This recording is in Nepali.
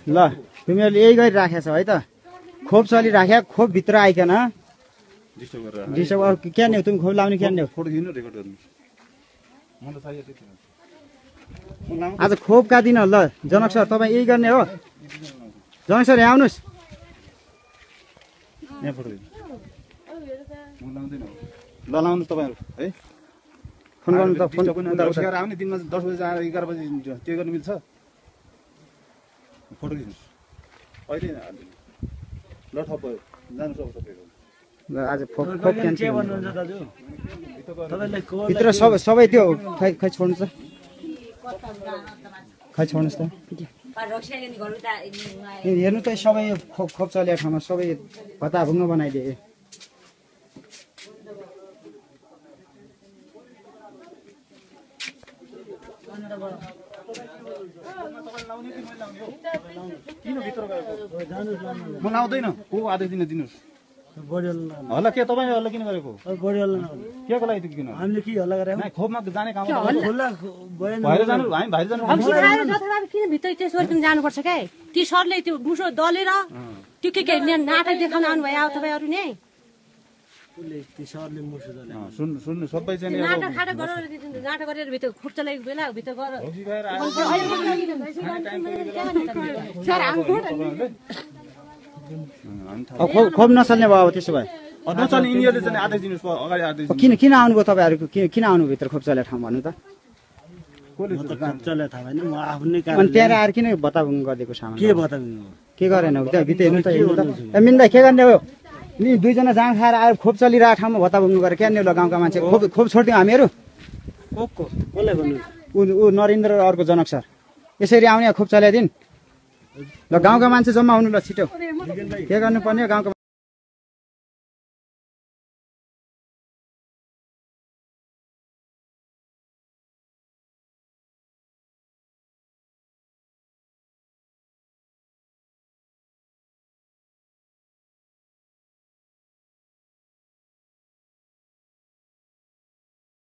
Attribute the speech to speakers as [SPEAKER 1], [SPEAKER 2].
[SPEAKER 1] ल तिमीहरूले यही गरी राखेछ है त खोप चलिराख्या खोप भित्र आइकन डिस्टर्ब अरू क्या नि तिमी खोप लाउने क्या नि आज खोपका दिन ल जनक सर तपाईँ यही गर्ने हो जनक सर यहाँ आउनुहोस्
[SPEAKER 2] ल लाउनु तपाईँहरू है
[SPEAKER 1] फोन गर्नु त फोन
[SPEAKER 2] आउने दिनमा 10 बजे आएर 11 बजे के गर्नु मिल्छ फोटो खिच्नुहोस् अहिले ल ठप भयो जानु सक्छ तपाईँको
[SPEAKER 1] आज खोप क्यान्सल
[SPEAKER 3] के भन्नुहुन्छ दाजु तपाईलाई को
[SPEAKER 1] भित्र सबै त्यो खै छोड्नु त खै छोड्नुहोस् त हेर्नु त सबै खोप चलेको ठाउँमा सबै भत्ताभुङ्ग बनाइदिए
[SPEAKER 2] किन भित्र गएको म लाउँदैन को आदेश दिन दिनुहोस् हल्ला के तपाईँ हल्ला किन गरेको केको लागि किन
[SPEAKER 3] हामीले के हल्ला गरे
[SPEAKER 2] खोपमा जाने काम
[SPEAKER 3] बाहिर
[SPEAKER 2] जानु हामी बाहिर जानु
[SPEAKER 4] किन भित्र त्यसो गरी जानुपर्छ क्या ती सरले त्यो मुसो दलेर त्यो के नाटक देखाउन आउनु भयो तपाईँहरू नि
[SPEAKER 2] सुन्नु सबै चाहिँ
[SPEAKER 4] नाटक गरेर भित्र खुट्टा लागेको बेला भित्र
[SPEAKER 1] खोप नचल्ने भयो अब त्यसो भए
[SPEAKER 2] नचल्ने यिनीहरूले चाहिँ आदेश दिनुहोस् अगाडि आदेश
[SPEAKER 1] किन आउनुभयो तपाईँहरू किन आउनु भित्र खोप चलेको ठाउँ भन्नु त
[SPEAKER 3] चले थाहा भएन म आफ्नै
[SPEAKER 1] अनि त्यहाँ आएर किन बताउनु गरिदिएको सामान
[SPEAKER 3] के बताउनु
[SPEAKER 1] के गरेन त्यहाँ भित्र हेर्नु त मिन्दा के गर्ने हो नि दुईजना जाँड खाएर आएर खोप चलिरहेको ठाउँमा भत्ता बुङ्नु गरेर क्या नि ल गाउँका मान्छे खोप छोडिदिउँ हामीहरू ऊ नरेन्द्र अर्को जनक सर यसरी आउने खोप चलाइदिन् ल गाउँका मान्छे जम्मा हुनु ल छिटो के गर्नुपर्ने गाउँका